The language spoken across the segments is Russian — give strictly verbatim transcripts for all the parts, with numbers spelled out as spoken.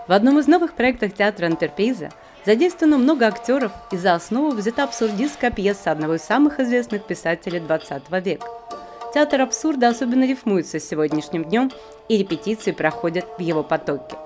В одном из новых проектов театра «Антерприза» задействовано много актеров, и за основу взята абсурдистская пьеса одного из самых известных писателей двадцатого века. Театр абсурда особенно рифмуется с сегодняшним днем, и репетиции проходят в его потоке.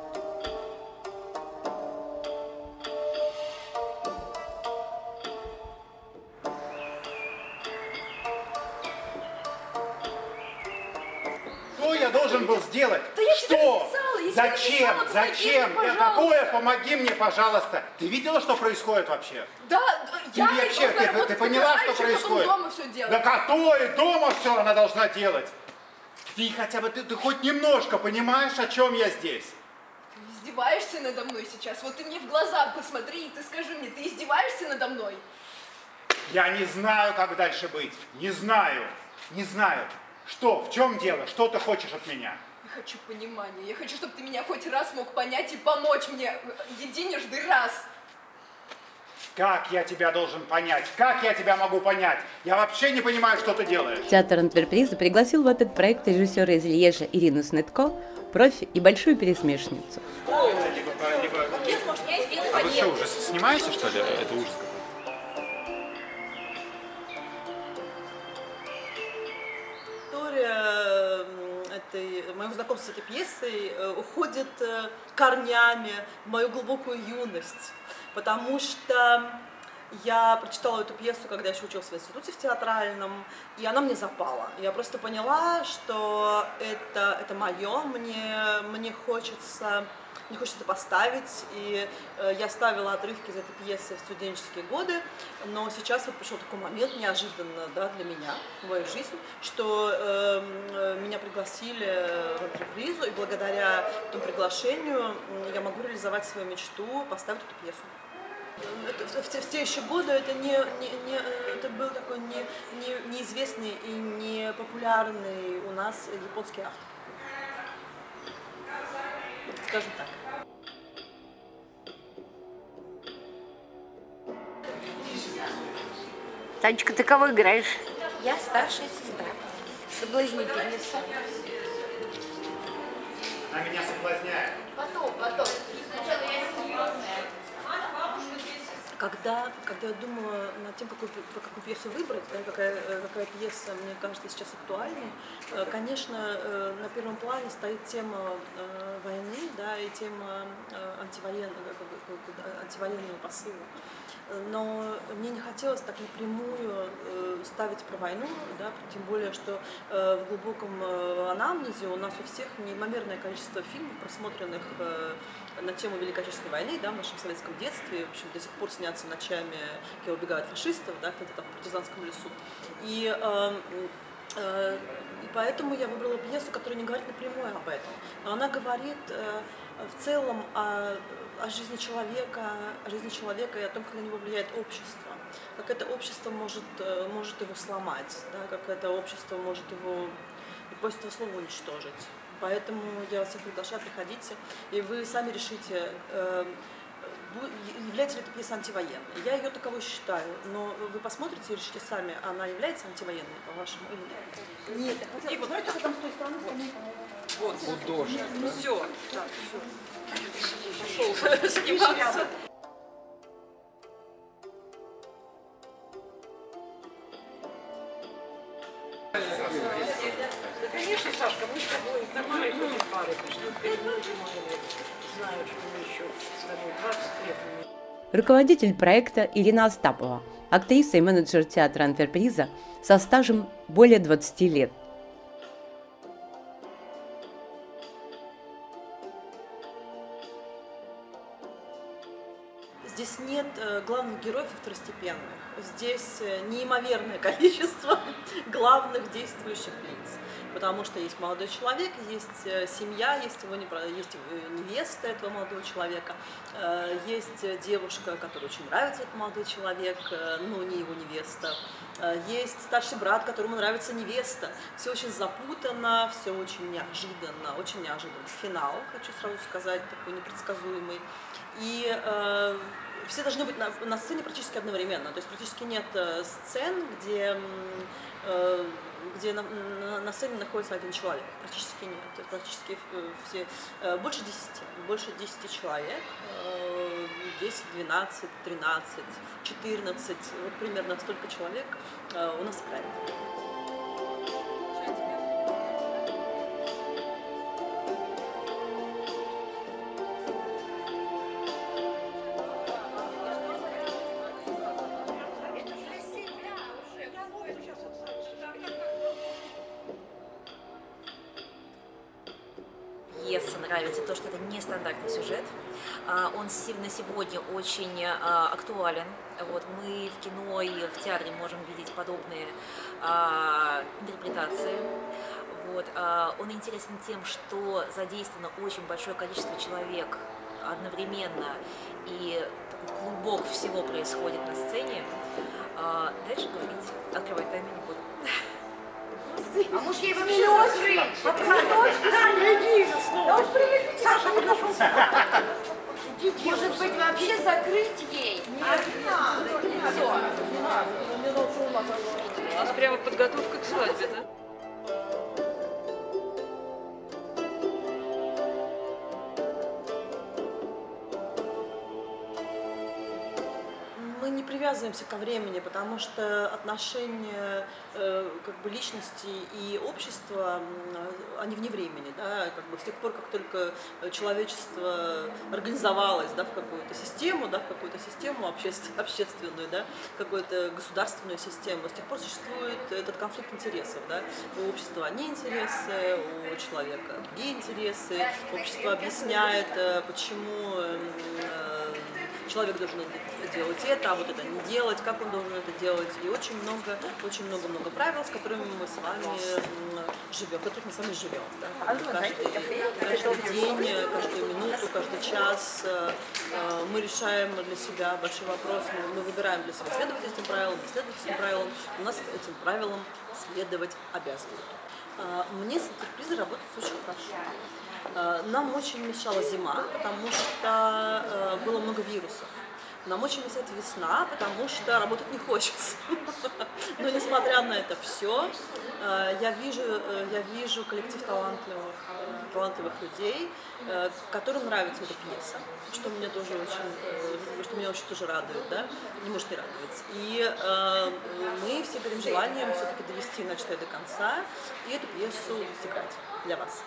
Что я должен был сделать? Да я что? Написала, я Зачем? Написала, Зачем? помоги, Какое? Помоги мне, пожалуйста. Ты видела, что происходит вообще? Да, Ты я вообще, ты, ты, ты поняла, что происходит? Дома все делать. Да какое? Дома все она должна делать. Ты хотя бы, ты, ты хоть немножко понимаешь, о чем я здесь? Ты издеваешься надо мной сейчас? Вот ты мне в глаза посмотри, и ты скажи мне, ты издеваешься надо мной? Я не знаю, как дальше быть. Не знаю. Не знаю. Что? В чем дело? Что ты хочешь от меня? Я хочу понимания. Я хочу, чтобы ты меня хоть раз мог понять и помочь мне единожды раз. Как я тебя должен понять? Как я тебя могу понять? Я вообще не понимаю, что ты делаешь. Театр «Антерприза» пригласил в этот проект режиссера из Льежа Ирину Снытко, профи и большую пересмешницу. Либо, либо... А вы что, уже снимаете, что ли? Это ужас. Этой, моего знакомства с этой пьесой уходит корнями в мою глубокую юность, потому что я прочитала эту пьесу, когда еще училась в институте в театральном, и она мне запала. Я просто поняла, что это, это мое, мне, мне хочется... Мне хочется это поставить, и э, я ставила отрывки из этой пьесы в студенческие годы, но сейчас вот пришел такой момент, неожиданно, да, для меня, в мою жизнь, что э, меня пригласили в «Антерпризу», и благодаря этому приглашению я могу реализовать свою мечту, поставить эту пьесу. Это, в, в, в те еще годы это, не, не, не, это был такой не, не, неизвестный и не популярный у нас японский автор. Скажем так. Танечка, ты кого играешь? Я старшая сестра, соблазнительница. Она меня соблазняет. Потом, потом. Сначала я серьезная. Когда, когда я думала над тем, какую, какую пьесу выбрать, да, какая, какая пьеса мне кажется сейчас актуальной, конечно, на первом плане стоит тема войны, да, и тема антивоенного, антивоенного посыла. Но мне не хотелось так напрямую ставить про войну, да, тем более, что в глубоком анамнезе у нас у всех неимоверное количество фильмов, просмотренных на тему Великой Отечественной войны, да, в нашем советском детстве, в общем, до сих пор снятся ночами «Я убегаю от фашистов», да, где-то там в партизанском лесу. И, э, э, и поэтому я выбрала пьесу, которая не говорит напрямую об этом, но она говорит э, в целом о, о жизни человека, о жизни человека и о том, как на него влияет общество, как это общество может, может его сломать, да, как это общество может его, после этого слова, уничтожить. Поэтому я вас всех приглашаю, приходите, и вы сами решите, э, является ли эта пьеса антивоенной. Я ее таковой считаю, но вы посмотрите и решите сами, она является антивоенной, по-вашему, или нет? Нет, я хотела посмотреть, что там с той стороны, вот, художник. Все, да, все. Пошел сниматься. Конечно, Сашка, мы с тобой нормально ходим пары, что перед нами знают, что мы еще с тобой двадцать лет. Руководитель проекта Ирина Остапова, актриса и менеджер театра «Антерприза» со стажем более двадцати лет. Здесь нет э, главных героев и второстепенных. Здесь неимоверное количество главных действующих лиц. Потому что есть молодой человек, есть семья, есть его есть невеста этого молодого человека, есть девушка, которой очень нравится этот молодой человек, но не его невеста. Есть старший брат, которому нравится невеста. Все очень запутанно, все очень неожиданно, очень неожиданный финал, хочу сразу сказать, такой непредсказуемый. И, все должны быть на, на сцене практически одновременно. То есть практически нет э, сцен, где, э, где на, на, на сцене находится один человек. Практически нет. То есть практически э, все, э, больше десяти. Больше десяти человек. Э, десять, двенадцать, тринадцать, четырнадцать. Вот примерно столько человек э, у нас играет. Пьеса нравится то, что это нестандартный сюжет. Он на сегодня очень актуален. Вот, мы в кино и в театре можем видеть подобные интерпретации. Вот, он интересен тем, что задействовано очень большое количество человек одновременно, и такой клубок всего происходит на сцене. Дальше говорить, открывать тайну не буду. А муж ей вообще закрыть? Да, не иди снова. Саша, подошел. Может быть, вообще закрыть ей? Лицо. У нас прямо подготовка к свадьбе, да? Мы не привязываемся ко времени, потому что отношения э, как бы личности и общества, э, они вне времени, да, как бы с тех пор, как только человечество организовалось, да, в какую-то систему, да, в какую-то систему общественную, общественную, да, какую-то государственную систему, с тех пор существует этот конфликт интересов, да, у общества одни интересы, у человека другие интересы, общество объясняет, почему э, человек должен делать это, а вот это не делать, как он должен это делать. И очень много, очень много-много правил, с которыми мы с вами живем, в которых мы с вами живем. Да? Каждый, каждый день, каждую минуту, каждый час мы решаем для себя большой вопрос. Мы, мы выбираем для себя следовать этим правилам, не следовать этим правилам. У нас этим правилам следовать обязывают. Мне с интерпризой работать очень хорошо. Нам очень мешала зима, потому что было много вирусов. Нам очень мешает весна, потому что работать не хочется. Но несмотря на это все, я вижу, я вижу коллектив талантливых, талантливых людей, которым нравится эта пьеса, что меня тоже очень, что меня очень тоже радует, да, не может не радовать. И э, мы все горим желанием все-таки довести начатое до конца и эту пьесу сыграть для вас.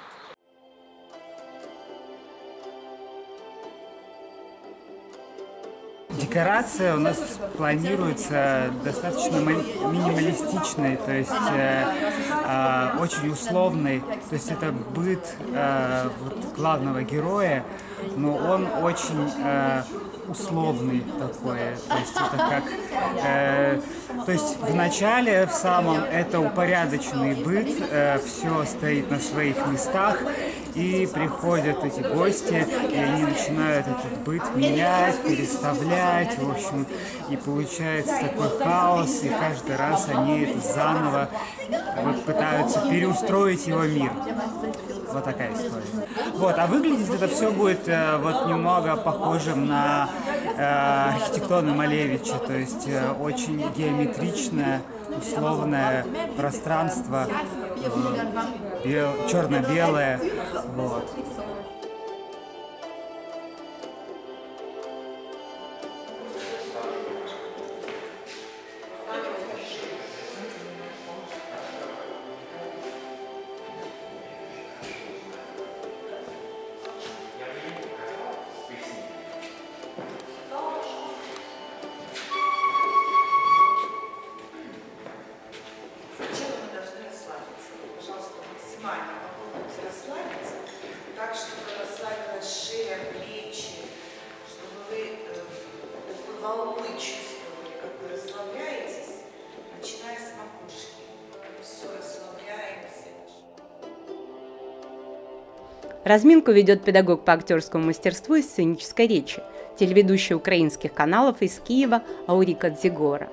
Декорация у нас планируется достаточно минималистичной, то есть э, э, очень условной. То есть это быт э, вот главного героя, но он очень э, условный такой. То есть это как, э, то есть в начале в самом это упорядоченный быт, э, все стоит на своих местах. И приходят эти гости, и они начинают этот быт менять, переставлять, в общем, и получается такой хаос, и каждый раз они это заново вот, пытаются переустроить его мир. Вот такая история. Вот, а выглядеть это все будет э, вот немного похожим на э, архитектуру Малевича, то есть э, очень геометричное, условное пространство, э, черно-белое. Вот. Разминку ведет педагог по актерскому мастерству и сценической речи, телеведущая украинских каналов из Киева Аурика Дзигора.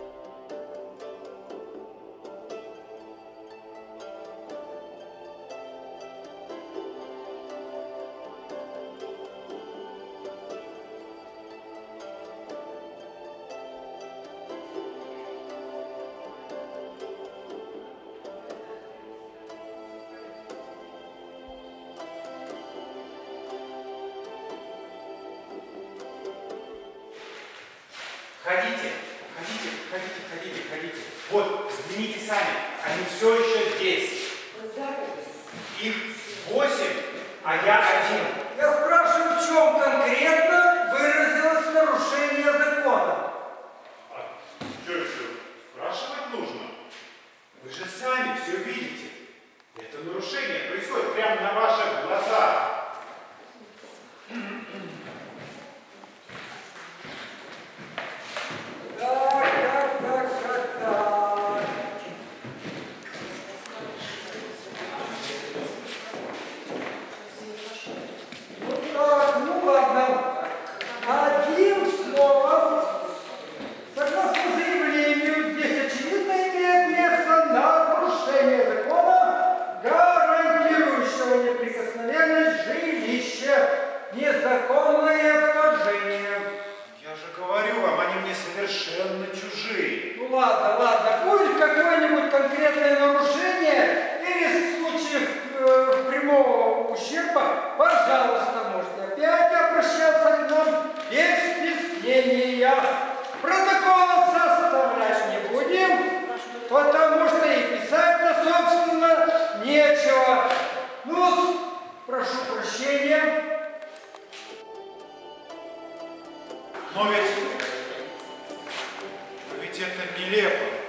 Вот, взгляните сами, они все еще здесь. Их восемь, а я один. Я спрашиваю, в чем конкретно выразилось нарушение закона? А что еще спрашивать нужно? Вы же сами все видите. Это нарушение происходит прямо на ваших глазах. Так, так, так, так, так. Ну так, ну ладно. Одним словом, согласно заявлению, здесь очевидно имеет место нарушение закона, гарантирующего неприкосновенность жилища, незаконное вторжение. Я же говорю вам, они мне совершенно чужие. Ну ладно, ладно, будет какое-нибудь конкретное нарушение или случаев э, прямого ущерба, пожалуйста, можете опять обращаться к нам без стеснения. Протокол составлять не будем, потому что и писать-то, собственно, нечего. Ну, прошу прощения. Но ведь, ведь это нелепо.